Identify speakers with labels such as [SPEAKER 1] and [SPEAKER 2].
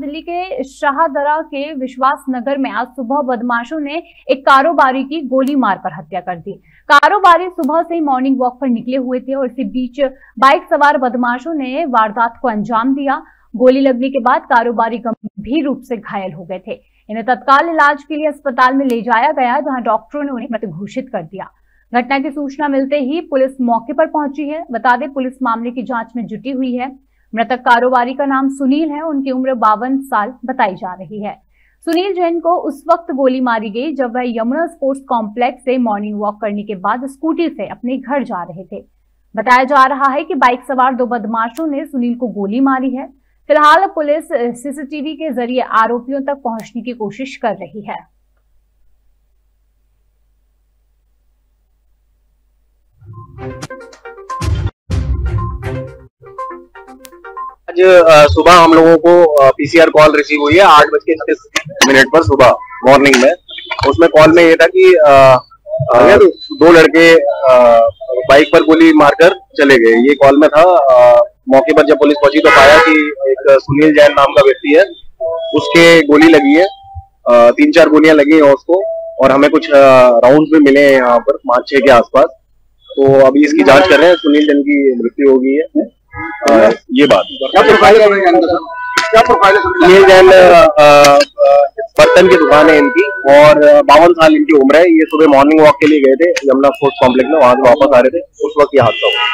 [SPEAKER 1] दिल्ली के शाहदरा के विश्वास नगर में आज सुबह बदमाशों ने एक कारोबारी की गोली मारकर हत्या कर दी। कारोबारी सुबह से ही मॉर्निंग वॉक पर निकले हुए थे और इसी बीच बाइक सवार बदमाशों ने वारदात को अंजाम दिया। गोली लगने के बाद कारोबारी गंभीर रूप से घायल हो गए थे। इन्हें तत्काल इलाज के लिए अस्पताल में ले जाया गया, जहां डॉक्टरों ने उन्हें मृत घोषित कर दिया। घटना की सूचना मिलते ही पुलिस मौके पर पहुंची है। बता दें, पुलिस मामले की जांच में जुटी हुई है। मृतक कारोबारी का नाम सुनील है। उनकी उम्र 52 साल बताई जा रही है। सुनील जैन को उस वक्त गोली मारी गई जब वह यमुना स्पोर्ट्स कॉम्प्लेक्स से मॉर्निंग वॉक करने के बाद स्कूटी से अपने घर जा रहे थे। बताया जा रहा है कि बाइक सवार दो बदमाशों ने सुनील को गोली मारी है। फिलहाल पुलिस सीसीटीवी के जरिए आरोपियों तक पहुंचने की कोशिश कर रही है।
[SPEAKER 2] आज सुबह हम लोगों को पीसीआर कॉल रिसीव हुई है 8:36 पर सुबह मॉर्निंग में। उसमें कॉल में ये था कि दो लड़के बाइक पर गोली मारकर चले गए। ये कॉल में था। मौके पर जब पुलिस पहुंची तो पाया कि एक सुनील जैन नाम का व्यक्ति है, उसके गोली लगी है। 3-4 गोलियां लगी हैं उसको, और हमें कुछ राउंड्स भी मिले हैं यहाँ पर 5-6 के आसपास। तो अभी इसकी जांच कर रहे हैं। सुनील जैन की मृत्यु हो गई है। ये बात क्या प्रोफाइल है? ये जैन बर्तन की दुकान है इनकी, और 52 साल इनकी उम्र है। ये सुबह मॉर्निंग वॉक के लिए गए थे यमुना स्पोर्ट्स कॉम्प्लेक्स में, वहां से वापस आ रहे थे, उस वक्त ये हादसा हुआ।